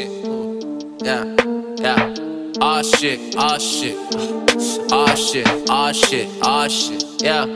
shit. Yeah, yeah. Aw shit, aw shit. Aw shit, aw shit, aw shit. Yeah.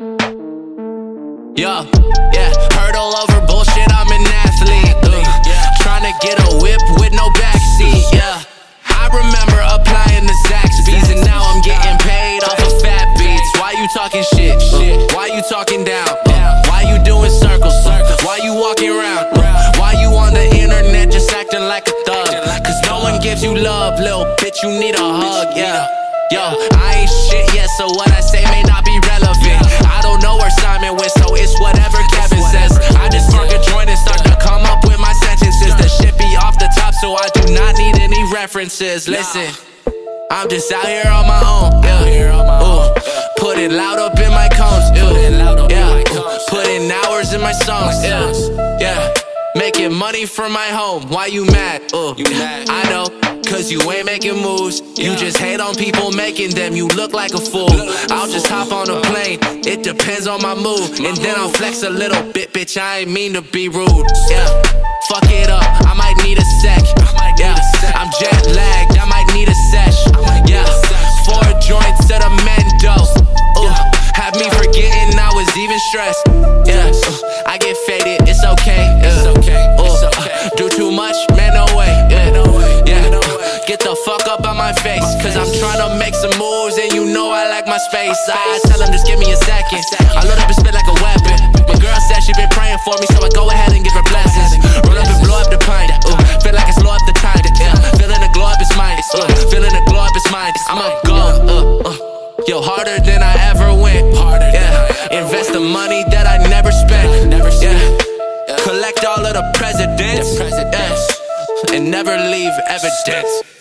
Yeah, yeah. Hurdle over bullshit, I'm an athlete. Tryna get a whip with no backseat. Yeah. I remember applying the Zaxby's, and now I'm getting paid off of fat beats. Why you talking shit? Why you talking down? Why you doing circles? Why you walking around? Why you on the internet just acting like a thug? Cause no one gives you love, little bitch, you need a hug, yeah. Yo, I ain't shit yet, so what I say may not be relevant. I don't know where Simon went, so it's whatever Kevin says. I just spark a joint and start to come up with my sentences. The shit be off the top, so I do not need any references. Listen, I'm just out here on my own, yeah. Ooh, putting loud up in my cones, yeah. Putting hours in my songs, yeah. Making money from my home, why you mad? I know, cause you ain't making moves. You just hate on people making them, you look like a fool. I'll just hop on a plane, it depends on my mood. And then I'll flex a little bit, bitch, I ain't mean to be rude. Yeah, fuck it up, I might need a sec. Yeah, I'm jet lagged, I might need a sesh. Yeah, 4 joints to the Mendo. Have me forgetting I was even stressed. Yeah, I get faded, it's okay. Do too much, man, no way. Yeah, get the fuck up on my face, cause I'm tryna make some moves and you know I like my space. I tell them just give me a second. I load up and spit like a weapon. My girl said she been praying for me, so I go ahead and give her blessings. Roll up and blow up the pint. Feel like it's low up the time. Feeling the glow up is mine. Feeling the glow up is mine. I'ma go. Yo, harder than I ever went. Yeah, invest the money that I never spent. Yeah, collect all of the presidents. Yes, and never leave evidence.